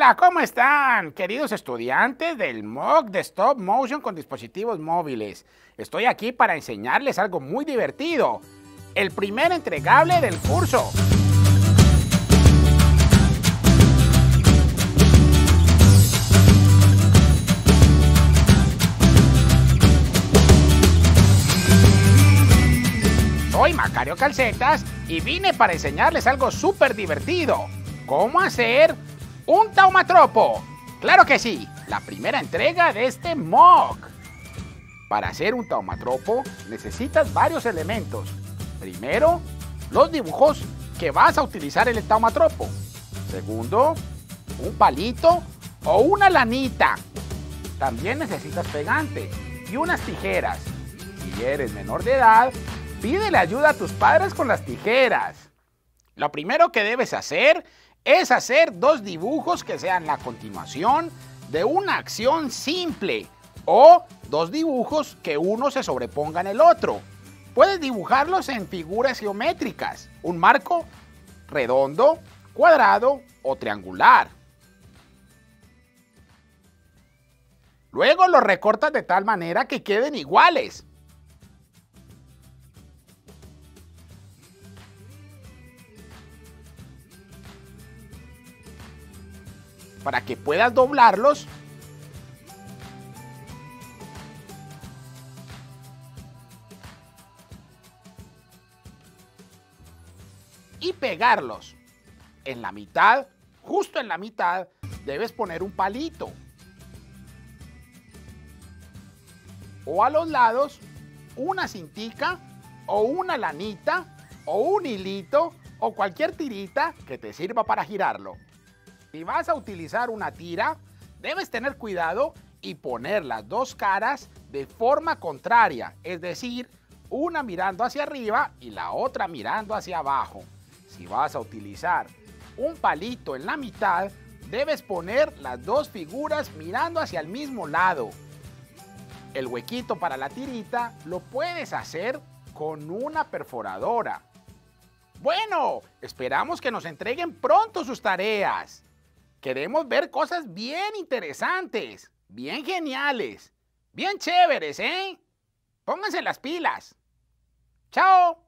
Hola, ¿cómo están, queridos estudiantes del MOOC de Stop Motion con dispositivos móviles? Estoy aquí para enseñarles algo muy divertido, el primer entregable del curso. Soy Macario Calcetas y vine para enseñarles algo súper divertido. ¿Cómo hacer un taumatropo? ¡Claro que sí! La primera entrega de este MOOC. Para hacer un taumatropo necesitas varios elementos. Primero, los dibujos que vas a utilizar en el taumatropo. Segundo, un palito o una lanita. También necesitas pegante y unas tijeras. Si eres menor de edad, pídele ayuda a tus padres con las tijeras. Lo primero que debes hacer es hacer dos dibujos que sean la continuación de una acción simple o dos dibujos que uno se sobreponga en el otro. Puedes dibujarlos en figuras geométricas, un marco redondo, cuadrado o triangular. Luego los recortas de tal manera que queden iguales. Para que puedas doblarlos y pegarlos. En la mitad, justo en la mitad, debes poner un palito. O a los lados, una cintica o una lanita o un hilito o cualquier tirita que te sirva para girarlo. Si vas a utilizar una tira, debes tener cuidado y poner las dos caras de forma contraria, es decir, una mirando hacia arriba y la otra mirando hacia abajo. Si vas a utilizar un palito en la mitad, debes poner las dos figuras mirando hacia el mismo lado. El huequito para la tirita lo puedes hacer con una perforadora. Bueno, esperamos que nos entreguen pronto sus tareas. Queremos ver cosas bien interesantes, bien geniales, bien chéveres, ¿eh? Pónganse las pilas. ¡Chao!